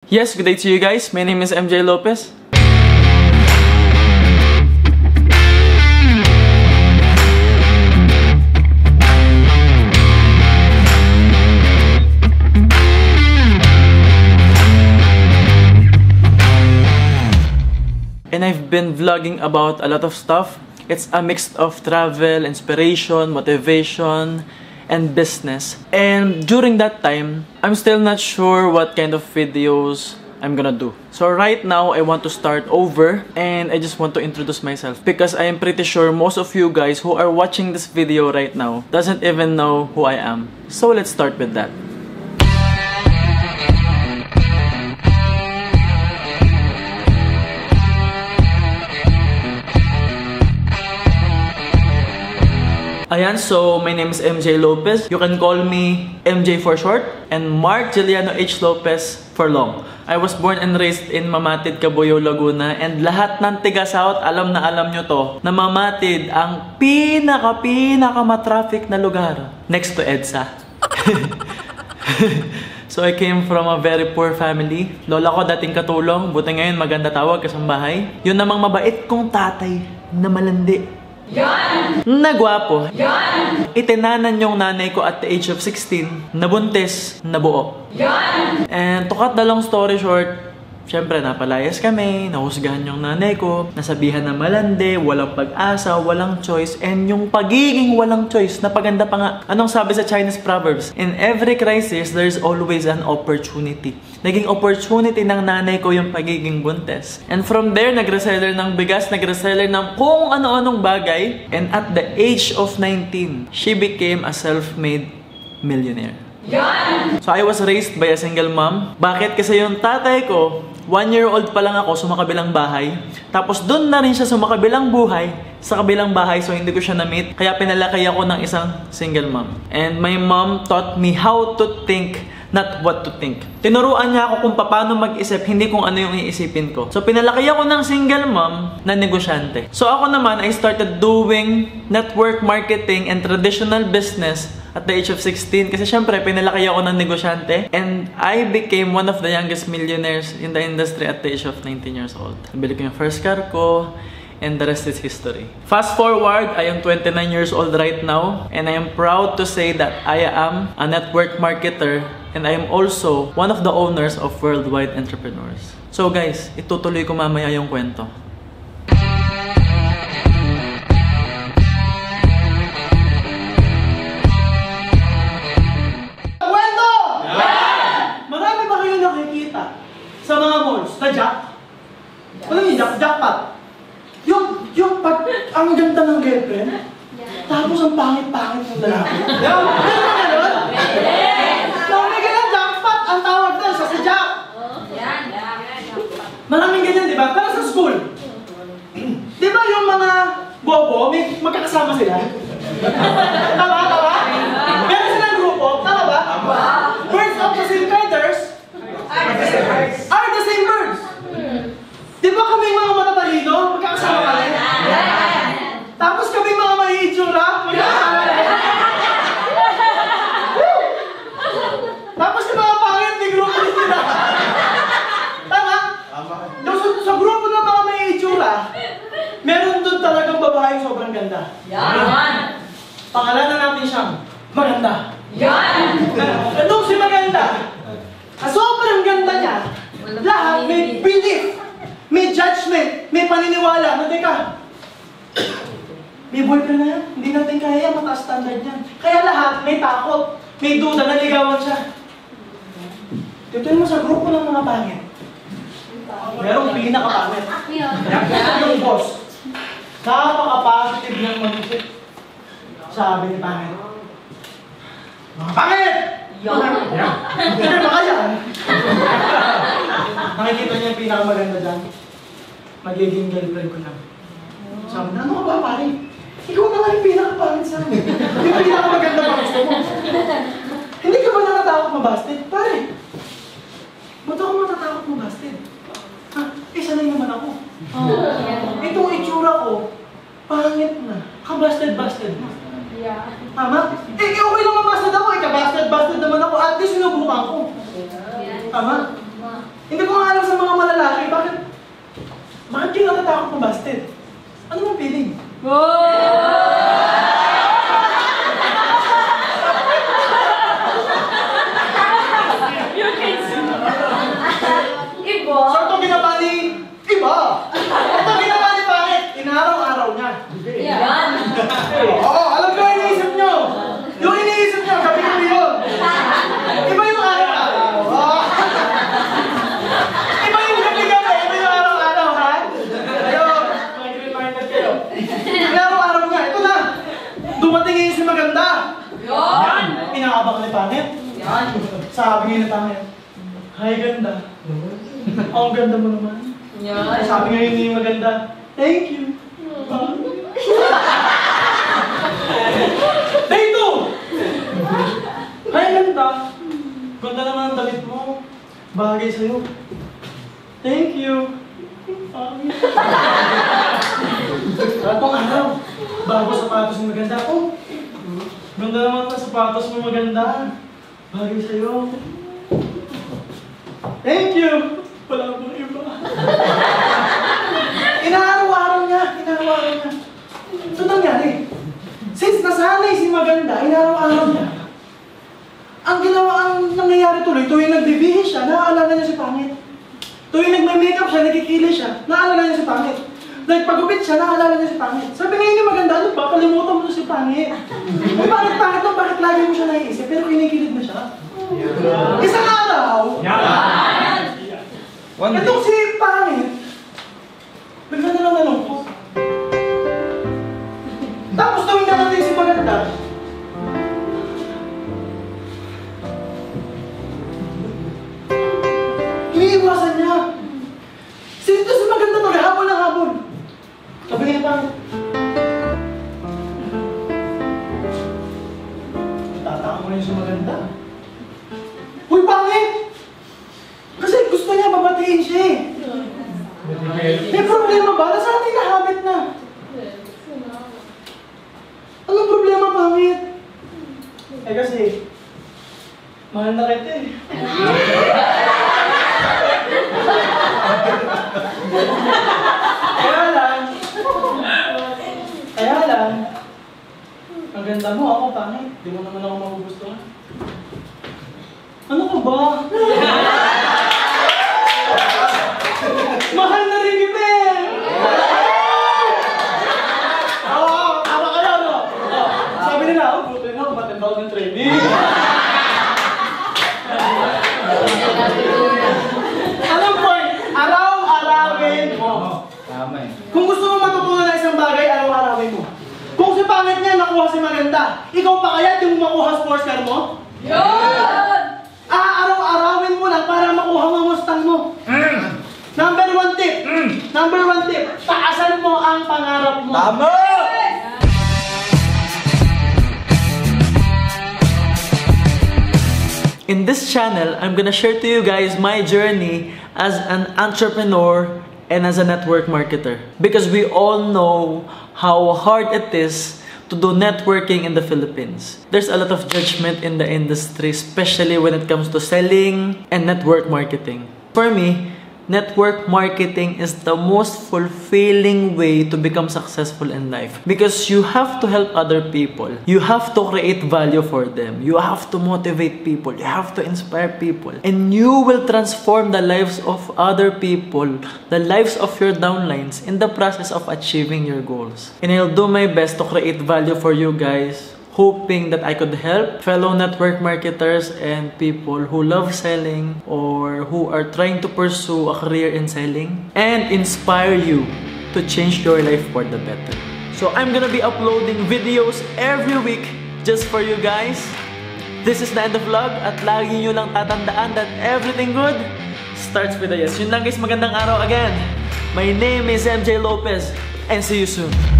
Yes, good day to you guys. My name is MJ Lopez. And I've been vlogging about a lot of stuff. It's a mix of travel, inspiration, motivation, and business. And during that time, I'm still not sure what kind of videos I'm gonna do. So right now, I want to start over and I just want to introduce myself because I am pretty sure most of you guys who are watching this video right now doesn't even know who I am. So let's start with that. Ayan, so my name is MJ Lopez. You can call me MJ for short and Mark Juliano H. Lopez for long. I was born and raised in Mamatid, Cabuyao, Laguna, and lahat ng tiga-South, alam nyo to, na Mamatid ang pinaka matraffic na lugar next to EDSA. So I came from a very poor family. Lola ko dating katulong, buti ngayon maganda tawag kasambahay. Yun namang mabait kong tatay na malandi. Yan! Nagwapo. Yan! Itinanan yung nanay ko at the age of 16, nabuntis, nabuo. Yan! And to cut the long story short, syempre napalayas kami, nahusgahan yung nanay ko, nasabihan na malandi, walang pag-asa, walang choice, and yung pagiging walang choice, napaganda pa nga. Anong sabi sa Chinese proverbs? In every crisis, there's always an opportunity. Naging opportunity ng nanay ko yung pagiging buntis. And from there, nag-reseller ng bigas, nag-reseller ng kung ano-anong bagay, and at the age of 19, she became a self-made millionaire. Yan! So I was raised by a single mom. Bakit? Kasi yung tatay ko, 1-year-old pa lang ako, sumakabilang bahay. Tapos doon na rin siya sumakabilang buhay, sa kabilang bahay, so hindi ko siya na-meet. Kaya pinalaki ako ng isang single mom. And my mom taught me how to think, not what to think. Tinuruan niya ako kung paano mag-isip, hindi kung ano yung iisipin ko. So pinalaki ako ng single mom na negosyante. So ako naman, I started doing network marketing and traditional business at the age of 16 kasi syempre pinalaki ako ng negosyante and I became one of the youngest millionaires in the industry at the age of 19 years old. Nabili ko yung first car ko and the rest is history. Fast forward, I am 29 years old right now and I am proud to say that I am a network marketer and I am also one of the owners of Worldwide Entrepreneurs. So guys, itutuloy ko mamaya yung kwento. Sa mga malls, na jack? Ano yung jack? Jackpot? Yung pag ang ganda ng girlfriend, tapos ang pangit-pangit ng lalaki. Yung, gano'n? Yung may ganyan jackpot, ang tawag doon sa jack. Maraming ganyan, di ba? Para sa school. Di ba yung mga bobo, may magkakasama sila? Tama? Meron silang grupo, tama ba? Birds of the same feathers are the same birds. Di ba kami mga matatalino? Magkakasama kami? Tapos kami mga mahihitsura? Magkakasama kami? Tapos yung mga pangit, may grupo din sila. Tama? Sa grupo ng mga mahihitsura, meron doon talagang babaeng sobrang ganda. Yan! Pangalanan natin siyang maganda. Yan! Itong si maganda. Sobrang ganda niya. Lahat may belief, may judgment, may paniniwala. Teka, may boyfriend na yan. Hindi natin kaya yan, mataas standard yan. Kaya lahat may takot, may duda, naligawan siya. Tutuin mo sa grupo ng mga pangit. Merong pinaka-pangit. Yung boss. Napaka-positive ng mag-isip. Sabi ni pangit. Mga pangit! Hindi ba kaya? Nakikita niya yung pinakamaganda dyan. Magiging girlfriend ko na. Sabi na, ano ka ba pare? Ikaw na nga yung pinakapangit sa amin. Yung pinakamaganda pa gusto mo. Hindi ka ba natatakot mabasted? Pare, ba't ako matatakot mabasted? Ha? Sanay naman ako. Itong itsura ko, pangit na. Kabasted-basted na. Yeah. Tama? Okay lang mabasted ako. Kabasted-basted naman ako. At least sinubukan ko. Tama? Hindi natatakot na busted. Ano mong feeling? So ito ginawa ni iba. Ito ginawa ni Pangit. Inaraw-araw niya. Oo, alam ko yung iniisip nyo. Yung iniisip nyo, gabi-gabi yun. Iba yung araw-araw. Iba yung gabi-gabi, iba yung araw-araw, ha? Ayun, mga reminder kayo. Inaraw-araw nga, ito na. Dumating yung si Maganda. Inaabang ni Pangit. Sabi nga ni Pangit, "Hi, ganda. Ang ganda mo naman." Sabi nga yun ni Maganda, "Thank you." Day 2! "Hi, ganda. Ganda naman ang damit mo. Bagay sa'yo." "Thank you." Atong araw, bago sapatos mo maganda. "Oh, ganda naman ang sapatos mo maganda. Bagay sa'yo." "Thank you." Wala akong iba. Inaaraw-araw niya. Ito nangyari. Since nasanay si Maganda, inaaraw-araw niya. Ang nangyayari tuloy, tuwing nagbibihis siya, naaalala niya si Pangit. Tuwing nagme-makeup siya, nagkikilis siya, naaalala niya si Pangit. Nagpagupit siya, naaalala niya si Pangit. Sabi ngayon ni Maganda, ano ba? Kalimutan mo si Pangit. Bakit to? Bakit lagi mo siya naiisip? Pero kinikilig na siya. Isang araw, itong si Pangit, bigla na lang nalungkot. Tapos tuwing narating si Maganda, iniiwasan niya. Sinto si Maganda maghabol ng habol. Sabi niya Pangit, tataka mo rin si Maganda. Uy, Pangit! Kasi gusto niya babatiin siya eh. May problema ba? Nasanay na habit na. Anong problema, Pangit? Eh kasi, mahal na kita eh. Kaya lang, ang ganda mo ako, Pangit. Di mo naman ako magugustuhan. Ano ka ba? Mahal na rin kita eh! Oo, tama kayo, no? Sabi nila, buti na, matindawag ng training. Anong point? Araw-arawin mo. Tama eh. Kung gusto mo matutunan ng isang bagay, araw-arawin mo. Kung si Pangit niya nakuha si Maganda, ikaw pa kaya di mo makuha sports car mo? Araw-arawin mo lang para makuha mo ang Mustang mo. Number 1 tip. Taasan mo ang pangarap mo. Tama! In this channel, I'm gonna share to you guys my journey as an entrepreneur and as a network marketer. Because we all know how hard it is to do networking in the Philippines. There's a lot of judgment in the industry, especially when it comes to selling and network marketing. For me, network marketing is the most fulfilling way to become successful in life. Because you have to help other people. You have to create value for them. You have to motivate people. You have to inspire people. And you will transform the lives of other people, the lives of your downlines in the process of achieving your goals. And I'll do my best to create value for you guys, hoping that I could help fellow network marketers and people who love selling or who are trying to pursue a career in selling and inspire you to change your life for the better. So I'm gonna be uploading videos every week just for you guys. This is the end of vlog at lagi nyo lang tatandaan that everything good starts with a yes. Yun lang guys, magandang araw again. My name is MJ Lopez and see you soon.